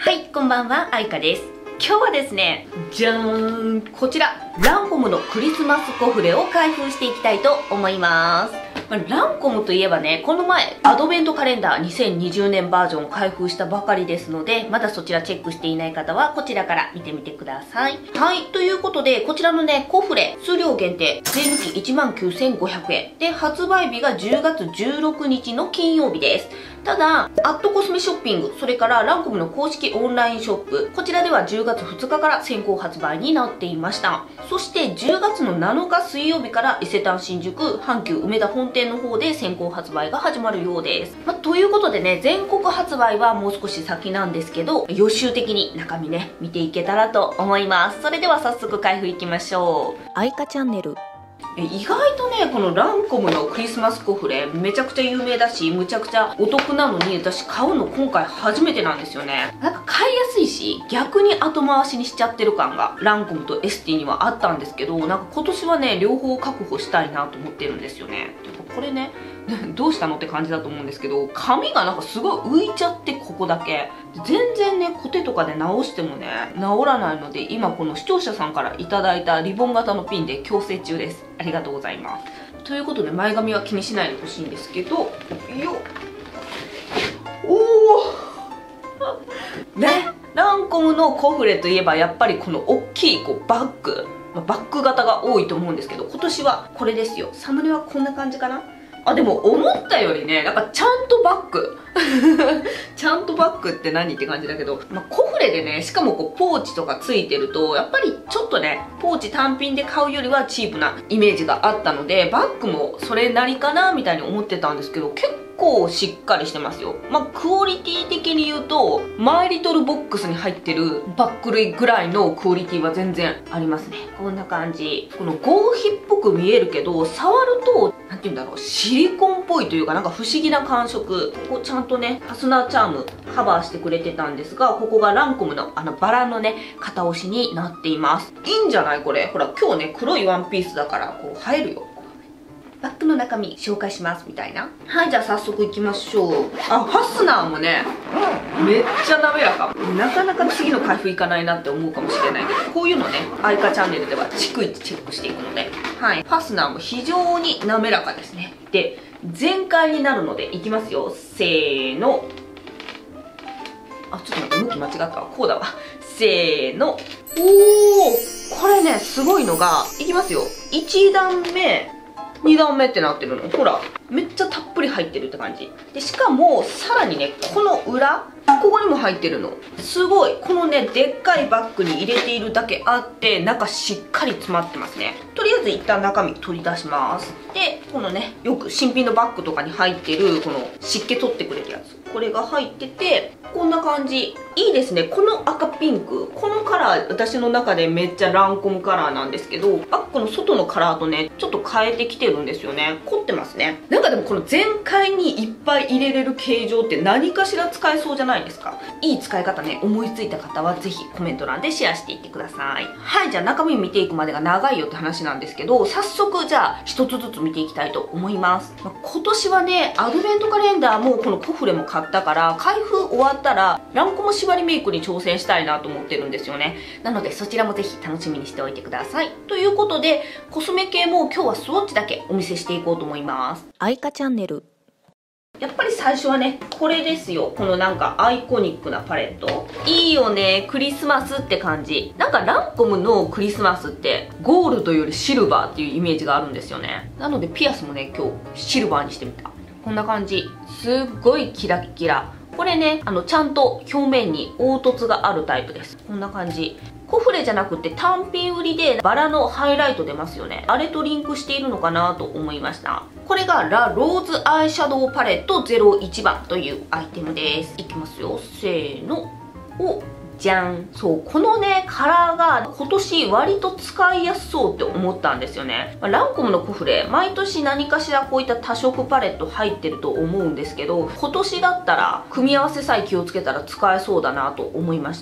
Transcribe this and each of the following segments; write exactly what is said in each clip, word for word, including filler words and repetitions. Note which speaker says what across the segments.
Speaker 1: はい、こんばんは、あいかです。今日はですね、じゃーん、こちら、ランコムのクリスマスコフレを開封していきたいと思います。まあ、ランコムといえばね、この前、アドベントカレンダーにせんにじゅうねんバージョンを開封したばかりですので、まだそちらチェックしていない方は、こちらから見てみてください。はい、ということで、こちらのね、コフレ、数量限定、税抜きいちまんきゅうせんごひゃくえん。で、発売日がじゅうがつじゅうろくにちの金曜日です。ただ、アットコスメショッピング、それからランコムの公式オンラインショップ、こちらではじゅうがつふつかから先行発売になっていました。そしてじゅうがつのなのか水曜日から伊勢丹新宿、阪急梅田本店の方で先行発売が始まるようです。まあ、ということでね、全国発売はもう少し先なんですけど、予習的に中身ね、見ていけたらと思います。それでは早速開封いきましょう。
Speaker 2: あいかチャンネル。
Speaker 1: 意外とね、このランコムのクリスマスコフレめちゃくちゃ有名だし、むちゃくちゃお得なのに、私買うの今回初めてなんですよね。なんか買いやすいし、逆に後回しにしちゃってる感がランコムとエスティにはあったんですけど、なんか今年はね、両方確保したいなと思ってるんですよね。これね、どうしたのって感じだと思うんですけど、髪がなんかすごい浮いちゃって、ここだけ全然ね、コテとかで直してもね治らないので、今この視聴者さんからいただいたリボン型のピンで矯正中です。ありがとうございます。ということで、前髪は気にしないでほしいんですけど、よっ、おおね、ランコムのコフレといえばやっぱりこの大きいこうバッグ、まあ、バッグ型が多いと思うんですけど、今年はこれですよ。サムネはこんな感じかな。あ、でも思ったよりね、なんかちゃんとバッグちゃんとバッグって何って感じだけど、まあ、コフレでね、しかもこうポーチとかついてると、やっぱりちょっとね、ポーチ単品で買うよりはチープなイメージがあったので、バッグもそれなりかなみたいに思ってたんですけど、結構しっかりしてますよ。まあ、クオリティ的に言うと、マイリトルボックスに入ってるバッグ類ぐらいのクオリティは全然ありますね。こんな感じ。この合皮っぽく見えるけど、触るとなんて言うんだろう、シリコンっぽいというか、なんか不思議な感触。ここちゃんとね、ファスナーチャームカバーしてくれてたんですが、ここがランコムのあのバラのね、型押しになっています。いいんじゃないこれ。ほら、今日ね、黒いワンピースだから、こう、映えるよ。バッグの中身紹介しますみたいな。はい、じゃあ早速いきましょう。あ、ファスナーもね、めっちゃ滑らか。なかなか次の開封いかないなって思うかもしれないけど、こういうのね、アイカチャンネルでは逐一チェックしていくので、はい、ファスナーも非常に滑らかですね。で、全開になるのでいきますよ。せーの。あ、ちょっと待って、向き間違ったわ。こうだわ。せーの。おー、これね、すごいのが、いきますよ。いちだんめ、にだんめってなってるの。ほら、めっちゃたっぷり入ってるって感じ。で、しかも、さらにね、この裏、ここにも入ってるの。すごい。このね、でっかいバッグに入れているだけあって、中しっかり詰まってますね。とりあえず一旦中身取り出します。で、このね、よく新品のバッグとかに入ってる、この湿気取ってくれるやつ。これが入ってて、こんな感じ。いいですね。この赤ピンク。このカラー、私の中でめっちゃランコムカラーなんですけど、バッグの外のカラーとね、ちょっと変えてきてるんですよね。凝ってますね。なんかでもこの全開にいっぱい入れれる形状って何かしら使えそうじゃないですか。いい使い方ね、思いついた方はぜひコメント欄でシェアしていってください。はい、じゃあ中身見ていくまでが長いよって話なんですけど、早速じゃあ一つずつ見ていきたいと思います。まあ、今年はね、アドベントカレンダーもこのコフレも買ったから、開封終わったらランコム縛りメイクに挑戦したいなと思ってるんですよね。なのでそちらもぜひ楽しみにしておいてください。ということで、コスメ系も今日はスウォッチだけお見せしていこうと思います。
Speaker 2: あいかチャンネル。
Speaker 1: やっぱり最初はね、これですよ。このなんかアイコニックなパレット。いいよね。クリスマスって感じ。なんかランコムのクリスマスってゴールドよりシルバーっていうイメージがあるんですよね。なのでピアスもね、今日シルバーにしてみた。こんな感じ。すっごいキラキラ。これね、あのちゃんと表面に凹凸があるタイプです。こんな感じ。コフレじゃなくて単品売りでバラのハイライト出ますよね。あれとリンクしているのかなと思いました。これがラ・ローズアイシャドウパレットゼロいちばんというアイテムです。いきますよ。せーの。お、じゃん。そう、このね、カラーが今年割と使いやすそうって思ったんですよね。まあ、ランコムのコフレ、毎年何かしらこういった多色パレット入ってると思うんですけど、今年だったら組み合わせさえ気をつけたら使えそうだなと思いました。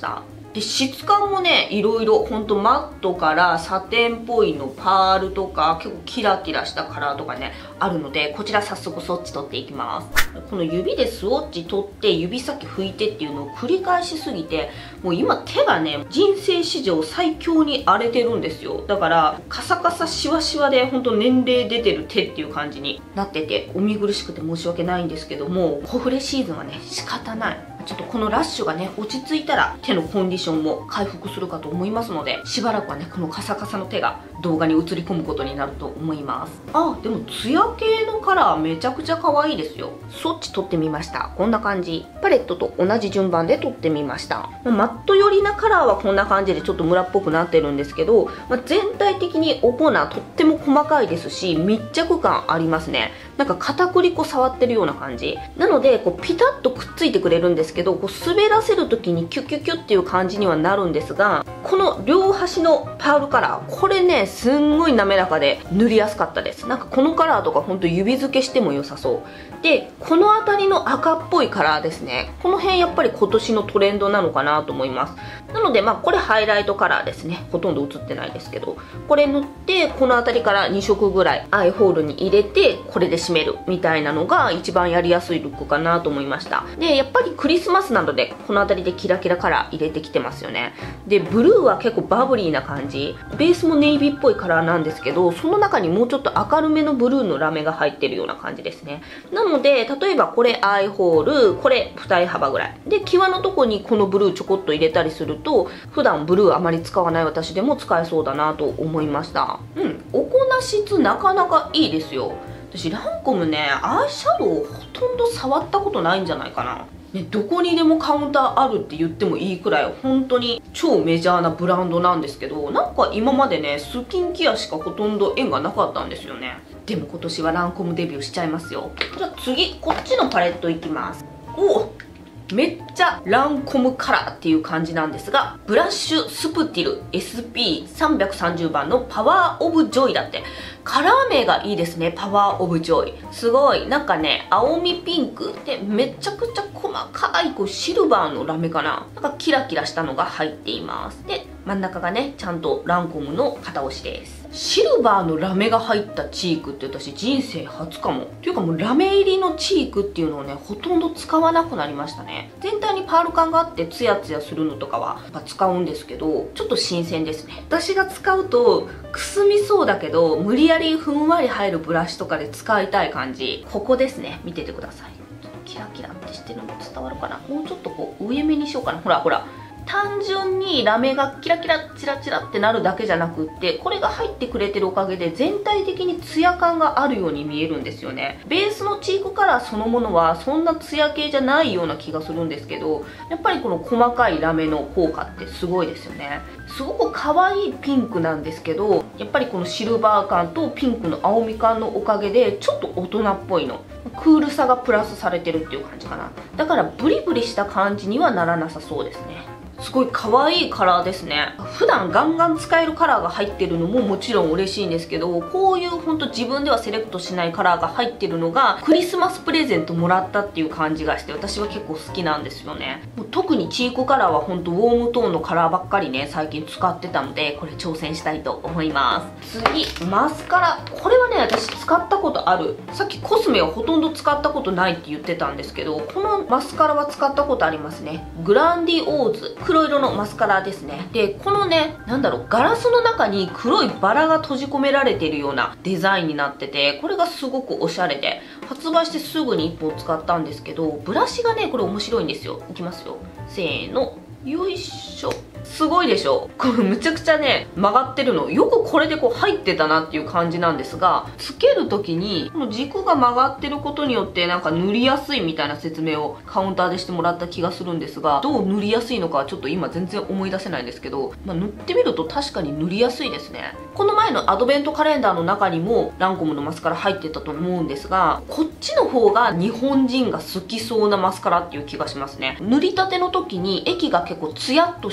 Speaker 1: で質感もねいろいろほんとマットからサテンっぽいのパールとか結構キラキラしたカラーとかねあるので、こちら早速スウォッチ取っていきます。この指でスウォッチ取って指先拭いてっていうのを繰り返しすぎて、もう今手がね人生史上最強に荒れてるんですよ。だからカサカサシワシワでほんと年齢出てる手っていう感じになってて、お見苦しくて申し訳ないんですけども、コフレシーズンはね仕方ない。ちょっとこのラッシュがね落ち着いたら手のコンディションも回復するかと思いますので、しばらくはねこのカサカサの手が動画に映り込むことになると思います。あ、でもツヤ系のカラーめちゃくちゃ可愛いですよ。スウォッチ取ってみました。こんな感じ。パレットと同じ順番で取ってみました。マット寄りなカラーはこんな感じでちょっとムラっぽくなってるんですけど、まあ、全体的にお粉とっても細かいですし密着感ありますね。なんか片栗粉触ってるような感じなので、こうピタッとくっついてくれるんですけど、こう滑らせる時にキュキュキュっていう感じにはなるんですが、この両端のパールカラー、これねすんごい滑らかで塗りやすかったです。なんかこのカラーとかほんと指付けしても良さそうで、この辺りの赤っぽいカラーですね、この辺やっぱり今年のトレンドなのかなと思います。なのでまあこれハイライトカラーですね、ほとんど映ってないですけど、これ塗ってこの辺りからに色ぐらいアイホールに入れてこれで締めるみたいなのが一番やりやすいルックかなと思いました。でやっぱりクリスマスなのでこの辺りでキラキラカラー入れてきてますよね。でブルーは結構バブリーな感じ、ベースもネイビーっぽいカラーなんですけど、その中にもうちょっと明るめのブルーのラメが入ってるような感じですね。なので例えばこれアイホール、これ二重幅ぐらいで、際のとこにこのブルーちょこっと入れたりすると、普段ブルーあまり使わない私でも使えそうだなと思いました。うん、お粉質なかなかいいですよ。私ランコムねアイシャドウほとんど触ったことないんじゃないかな、ね、どこにでもカウンターあるって言ってもいいくらい本当に超メジャーなブランドなんですけど、なんか今までねスキンケアしかほとんど縁がなかったんですよね。でも今年はランコムデビューしちゃいますよ。じゃあ次こっちのパレットいきます。おお、めっちゃランコムカラーっていう感じなんですが、ブラッシュスプティル エスピーさんびゃくさんじゅう 番のパワーオブジョイだって。カラー名がいいですね、パワーオブジョイ。すごいなんかね青みピンクでめちゃくちゃ細かいこうシルバーのラメかな、なんかキラキラしたのが入っています。で真ん中がねちゃんとランコムの型押しです。シルバーのラメが入ったチークって私人生初かも。っていうかもうラメ入りのチークっていうのをねほとんど使わなくなりましたね。全体にパール感があってツヤツヤするのとかはやっぱ使うんですけど、ちょっと新鮮ですね。私が使うとくすみそうだけど無理やりふんわり入るブラシとかで使いたい感じ。ここですね、見ててください。キラキラってしてるの伝わるかな。もうちょっとこう上目にしようかな。ほらほら、単純にラメがキラキラチラチラってなるだけじゃなくって、これが入ってくれてるおかげで全体的にツヤ感があるように見えるんですよね。ベースのチークカラーそのものはそんなツヤ系じゃないような気がするんですけど、やっぱりこの細かいラメの効果ってすごいですよね。すごく可愛いピンクなんですけど、やっぱりこのシルバー感とピンクの青み感のおかげでちょっと大人っぽいの、クールさがプラスされてるっていう感じかな。だからブリブリした感じにはならなさそうですね。すごい可愛いカラーですね。普段ガンガン使えるカラーが入ってるのももちろん嬉しいんですけど、こういうほんと自分ではセレクトしないカラーが入ってるのがクリスマスプレゼントもらったっていう感じがして、私は結構好きなんですよね。もう特にチークカラーはほんとウォームトーンのカラーばっかりね最近使ってたので、これ挑戦したいと思います。次マスカラ、これはね私使ったことある。さっきコスメはほとんど使ったことないって言ってたんですけど、このマスカラは使ったことありますね。グランディオーズ黒色のマスカラですね。でこのねなんだろう、ガラスの中に黒いバラが閉じ込められているようなデザインになってて、これがすごくおしゃれで発売してすぐにいっぽん使ったんですけど、ブラシがねこれ面白いんですよ。いきますよ、せーの、よいしょ。すごいでしょ。これむちゃくちゃね曲がってるの、よくこれでこう入ってたなっていう感じなんですが、つける時にこの軸が曲がってることによってなんか塗りやすいみたいな説明をカウンターでしてもらった気がするんですが、どう塗りやすいのかはちょっと今全然思い出せないんですけど、まあ、塗ってみると確かに塗りやすいですね。この前のアドベントカレンダーの中にもランコムのマスカラ入ってたと思うんですが、こっちの方が日本人が好きそうなマスカラっていう気がしますね。塗りたての時に液が結構ツヤっとしてくれて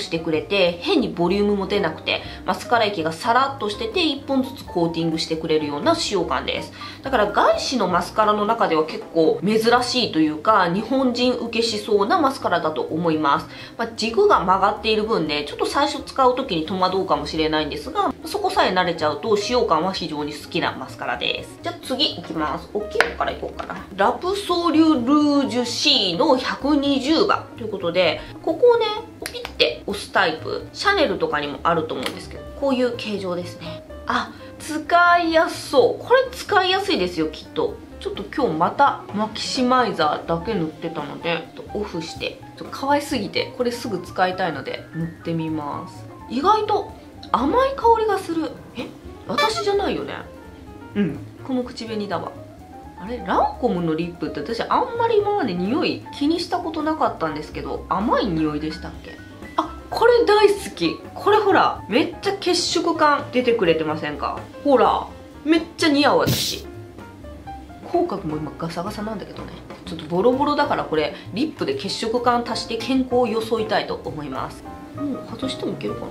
Speaker 1: て変にボリュームも出なくて、マスカラ液がサラッとしてていっぽんずつコーティングしてくれるような使用感です。だから外資のマスカラの中では結構珍しいというか、日本人受けしそうなマスカラだと思います。まあ、軸が曲がっている分ね、ちょっと最初使う時に戸惑うかもしれないんですが、そこさえ慣れちゃうと使用感は非常に好きなマスカラです。じゃあ次いきます。大きいのからいこうかな。ラプソリュルージュ C のひゃくにじゅうばんということで、ここをねピッて押すタイプ、シャネルとかにもあると思うんですけど、こういう形状ですね。あ、使いやすそう。これ使いやすいですよきっと。ちょっと今日またマキシマイザーだけ塗ってたので、ちょっとオフして、ちょっと可愛すぎてこれすぐ使いたいので塗ってみます。意外と甘い香りがする。え、私じゃないよね。うん、この口紅だわ。あれ、ランコムのリップって私あんまり今まで匂い気にしたことなかったんですけど、甘い匂いでしたっけ？あ、これ大好き。これほらめっちゃ血色感出てくれてませんか？ほらめっちゃ似合う私。口角も今ガサガサなんだけどね、ちょっとボロボロだからこれリップで血色感足して健康を装いたいと思います。もう外してもいけるかな。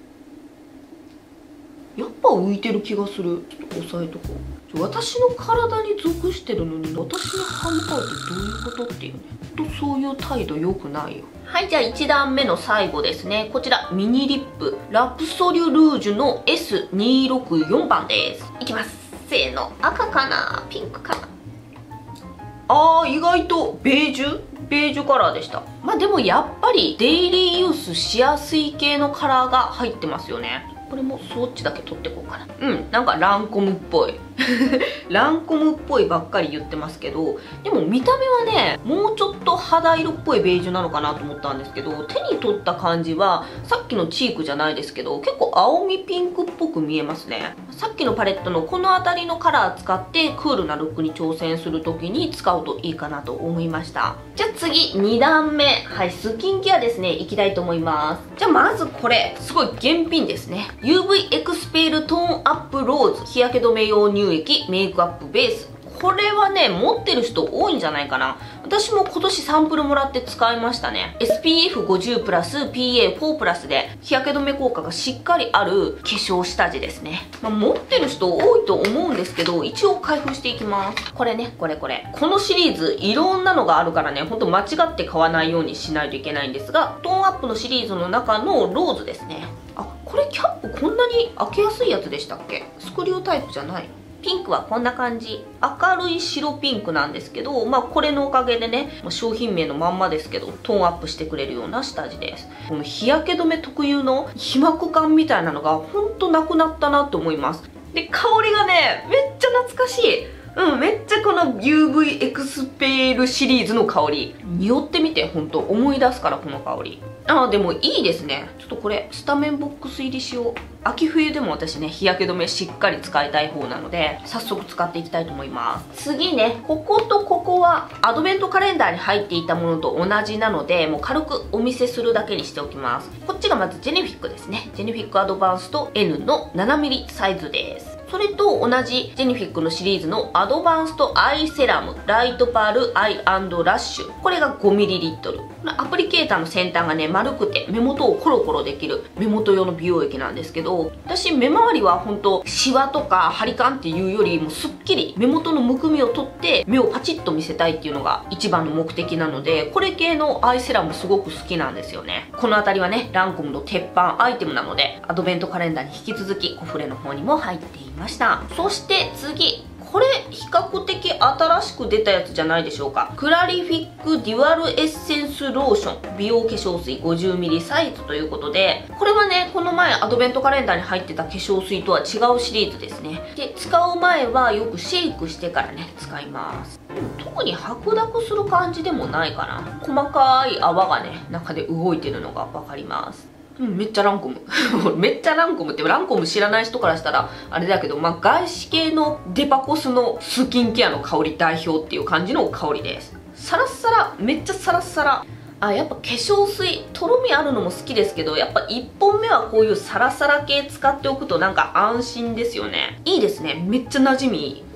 Speaker 1: やっぱ浮いてる気がする。ちょっと押さえとこう。私の体に属してるのに私に歯向かうってどういうことっていうね。とそういう態度良くないよ。はい、じゃあいちだんめの最後ですね。こちらミニリップラプソリュルージュの エスにひゃくろくじゅうよん 番です。いきます。せーの。赤かなピンクかな。あー、意外とベージュベージュカラーでした。まあでもやっぱりデイリーユースしやすい系のカラーが入ってますよね。これもそっちだけ取ってこうかな。うん、なんかランコムっぽいランコムっぽいばっかり言ってますけど、でも見た目はねもうちょっと肌色っぽいベージュなのかなと思ったんですけど、手に取った感じはさっきのチークじゃないですけど結構青みピンクっぽく見えますね。さっきのパレットのこの辺りのカラー使ってクールなルックに挑戦する時に使うといいかなと思いました。じゃあ次にだんめ、はい、スキンケアですね、いきたいと思います。じゃあまずこれすごい原品ですね。 ユーブイ エクスペールトーンアップローズ日焼け止め用乳液メイクアップベース。これはね持ってる人多いんじゃないかな。私も今年サンプルもらって使いましたね。 エスピーエフごじゅう プラス ピーエーフォー プラスで日焼け止め効果がしっかりある化粧下地ですね。まあ、持ってる人多いと思うんですけど一応開封していきます。これね、これこれこのシリーズいろんなのがあるからね、ほんと間違って買わないようにしないといけないんですが、トーンアップのシリーズの中のローズですね。あ、これキャップこんなに開けやすいやつでしたっけ？スクリュータイプじゃない。ピンクはこんな感じ。明るい白ピンクなんですけど、まあこれのおかげでね、商品名のまんまですけどトーンアップしてくれるような下地です。この日焼け止め特有の皮膜感みたいなのがほんとなくなったなと思います。で香りがねめっちゃ懐かしい。うん、めっちゃこの ユーブイ エクスペールシリーズの香り匂ってみて、ほんと思い出すからこの香り。あー、でもいいですね。ちょっとこれスタメンボックス入りしよう。秋冬でも私ね日焼け止めしっかり使いたい方なので早速使っていきたいと思います。次ね、こことここはアドベントカレンダーに入っていたものと同じなのでもう軽くお見せするだけにしておきます。こっちがまずジェネフィックですね。ジェネフィックアドバンスト エヌ の ななミリ サイズです。それと同じジェニフィックのシリーズのアドバンストアイセラムライトパールアイ&ラッシュ、これが ごミリリットル。アプリケーターの先端がね丸くて目元をコロコロできる目元用の美容液なんですけど、私目周りは本当シワとかハリカンっていうよりもすっきり目元のむくみを取って目をパチッと見せたいっていうのが一番の目的なので、これ系のアイセラムすごく好きなんですよね。この辺りはねランコムの鉄板アイテムなのでアドベントカレンダーに引き続きコフレの方にも入っています。ました。そして次、これ比較的新しく出たやつじゃないでしょうか。クラリフィックデュアルエッセンスローション美容化粧水 ごじゅうミリ サイズということで、これはねこの前アドベントカレンダーに入ってた化粧水とは違うシリーズですね。で使う前はよくシェイクしてからね使います。特に白濁する感じでもないかな。細かい泡がね中で動いてるのが分かります。うん、めっちゃランコムめっちゃランコムってランコム知らない人からしたらあれだけど、まあ、外資系のデパコスのスキンケアの香り代表っていう感じの香りです。サラッサラ、めっちゃサラッサラ。あ、やっぱ化粧水とろみあるのも好きですけど、やっぱいっぽんめはこういうサラサラ系使っておくとなんか安心ですよね。いいですね、めっちゃ馴染みいい。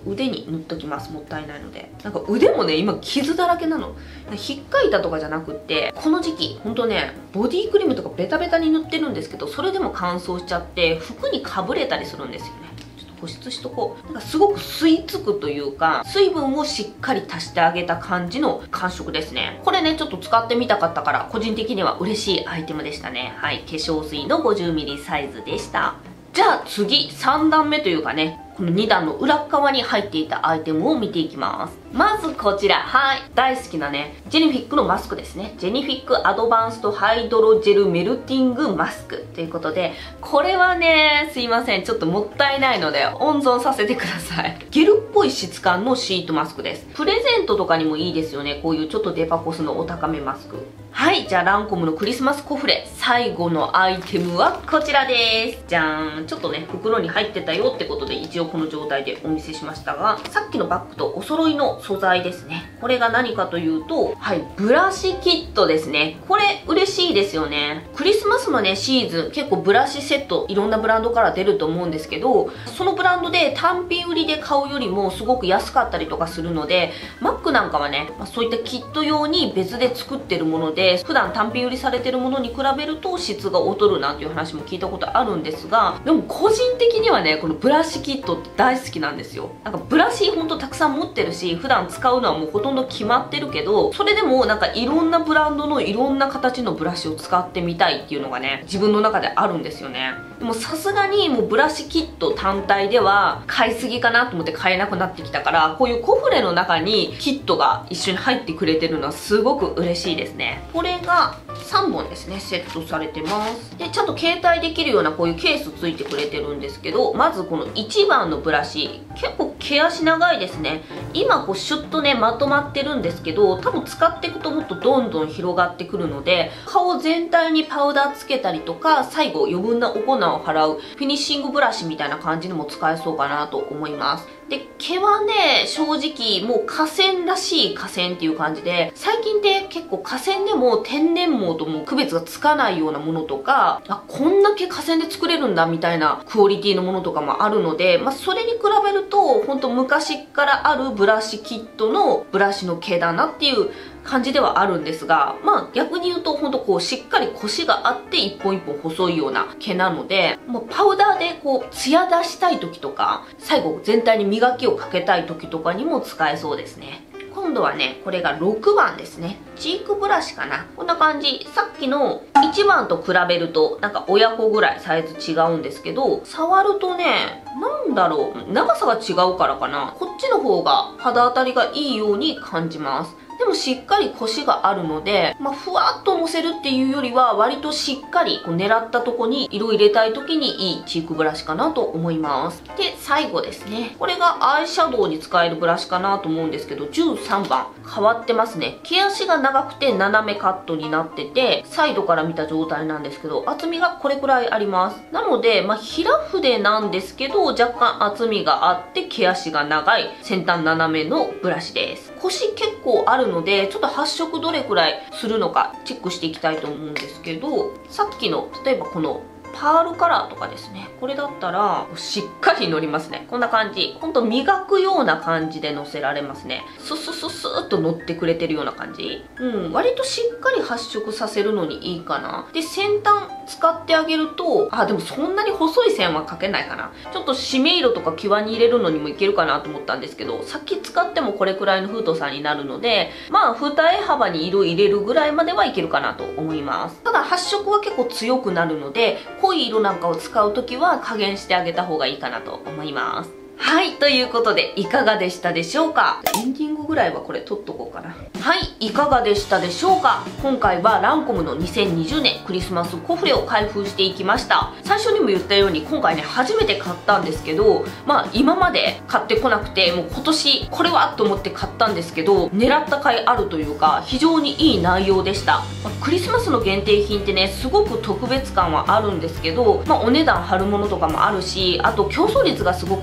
Speaker 1: 腕に塗っときます。もったいないので。なんか腕もね今傷だらけなの。ひっかいたとかじゃなくって、この時期ほんとねボディクリームとかベタベタに塗ってるんですけど、それでも乾燥しちゃって服にかぶれたりするんですよね。保湿しとこう。なんかすごく吸い付くというか、水分をしっかり足してあげた感じの感触ですね。これねちょっと使ってみたかったから個人的には嬉しいアイテムでしたね。はい、化粧水の ごじゅうミリ サイズでした。じゃあ次さん段目というかね、このに段の裏側に入っていたアイテムを見ていきます。まずこちら、はい、大好きなねジェニフィックのマスクですね。ジェニフィックアドバンストハイドロジェルメルティングマスクということで、これはねすいませんちょっともったいないので温存させてください。ゲルっぽい質感のシートマスクです。プレゼントとかにもいいですよね、こういうちょっとデパコスのお高めマスク。はい、じゃあランコムのクリスマスコフレ、最後のアイテムはこちらです。じゃーん。ちょっとね袋に入ってたよってことで一応この状態でお見せしましたが、さっきのバッグとお揃いの素材ですね。これが何かというと、はい、ブラシキットですね。これ嬉しいですよね。クリスマスのねシーズン結構ブラシセットいろんなブランドから出ると思うんですけど、そのブランドで単品売りで買うよりもすごく安かったりとかするので、マックなんかはね、まあ、そういったキット用に別で作ってるもので、普段単品売りされてるものに比べると質が劣るなんていう話も聞いたことあるんですが、でも個人的にはねこのブラシキットって大好きなんですよ。なんかブラシほんとたくさん持ってるし、普段使うのはもうほとんど決まってるけど、それでもなんかいろんなブランドのいろんな形のブラシを使ってみたいっていうのがね自分の中であるんですよね。でもさすがにもうブラシキット単体では買いすぎかなと思って買えなくなってきたから、こういうコフレの中にキットが一緒に入ってくれてるのはすごく嬉しいですね。これがさんぼんですねセットされてます。でちゃんと携帯できるようなこういうケースついてくれてるんですけど、まずこのいちばんのブラシ結構毛足長いですね。今こうシュッとねまとまってるんですけど、多分使っていくともっとどんどん広がってくるので、顔全体にパウダーつけたりとか、最後余分なお粉を払うフィニッシングブラシみたいな感じにも使えそうかなと思います。で毛はね正直もう河川らしい河川っていう感じで、最近って結構河川でも天然毛とも区別がつかないようなものとか、あこんな毛河川で作れるんだみたいなクオリティのものとかもあるので、まあ、それに比べると本当昔からあるブラシキットのブラシの毛だなっていう感じではあるんですが、まあ逆に言うと本当こうしっかりコシがあって一本一本細いような毛なので、もうパウダーでこうツヤ出したい時とか、最後全体に磨きをかけたい時とかにも使えそうですね。今度はねこれがろくばんですね。チークブラシかな。こんな感じ。さっきのいちばんと比べるとなんか親子ぐらいサイズ違うんですけど、触るとねなんだろう、長さが違うからかな、こっちの方が肌当たりがいいように感じます。でもしっかりコシがあるので、まあ、ふわっとのせるっていうよりは割としっかりこう狙ったとこに色入れたい時にいいチークブラシかなと思います。で最後ですね、これがアイシャドウに使えるブラシかなと思うんですけど、じゅうさんばん変わってますね。毛足が長くて斜めカットになってて、サイドから見た状態なんですけど、厚みがこれくらいあります。なので、まあ、平筆なんですけど若干厚みがあって毛足が長い先端斜めのブラシです。コシ結構あるので、ちょっと発色どれくらいするのかチェックしていきたいと思うんですけど、さっきの例えばこのパールカラーとかですね、これだったらしっかりのりますね。こんな感じ、ほんと磨くような感じでのせられますね。ススススーっとのってくれてるような感じ。うん、割としっかり発色させるのにいいかな。で先端使ってあげると、あでもそんなに細い線は描けないかな。ちょっと締め色とか際に入れるのにもいけるかなと思ったんですけど、先使ってもこれくらいの太さになるので、まあ二重幅に色入れるぐらいまではいけるかなと思います。ただ発色は結構強くなるので、濃い色なんかを使う時は加減してあげた方がいいかなと思います。はい、ということでいかがでしたでしょうか。エンディングぐらいはこれ撮っとこうかな。はい、いかがでしたでしょうか。今回はランコムのにせんにじゅうねんクリスマスコフレを開封していきました。最初にも言ったように今回ね初めて買ったんですけど、まあ今まで買ってこなくて、もう今年これはと思って買ったんですけど、狙った甲斐あるというか非常にいい内容でした。まあ、クリスマスの限定品ってねすごく特別感はあるんですけど、まあ、お値段張るものとかもあるし、あと競争率がすごく高かった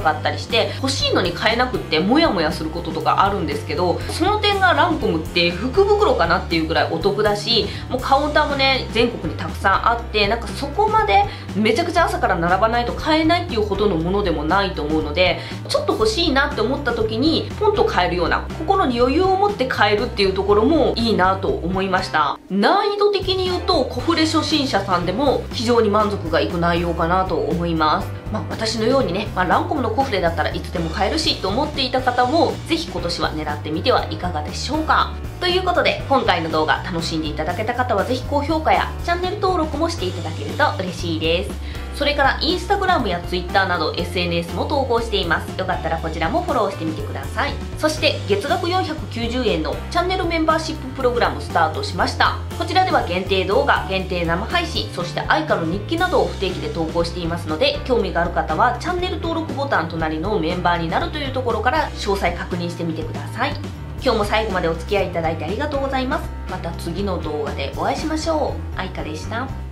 Speaker 1: かったりして欲しいのに買えなくってモヤモヤすることとかあるんですけど、その点がランコムって福袋かなっていうぐらいお得だし、もうカウンターもね全国にたくさんあって、なんかそこまでめちゃくちゃ朝から並ばないと買えないっていうほどのものでもないと思うので、ちょっと欲しいなって思った時にポンと買えるような、心に余裕を持って買えるっていうところもいいなと思いました。難易度的に言うとコフレ初心者さんでも非常に満足がいく内容かなと思います。まあ、私のようにね、まあ、ランコムのコフレだったらいつでも買えるしと思っていた方もぜひ今年は狙ってみてはいかがでしょうか。ということで今回の動画楽しんでいただけた方はぜひ高評価やチャンネル登録もしていただけると嬉しいです。それからインスタグラムやツイッターなど エスエヌエス も投稿しています。よかったらこちらもフォローしてみてください。そして月額よんひゃくきゅうじゅうえんのチャンネルメンバーシッププログラムスタートしました。こちらでは限定動画、限定生配信、そして愛花の日記などを不定期で投稿していますので、興味がある方はチャンネル登録ボタン隣のメンバーになるというところから詳細確認してみてください。今日も最後までお付き合いいただいてありがとうございます。また次の動画でお会いしましょう。愛花でした。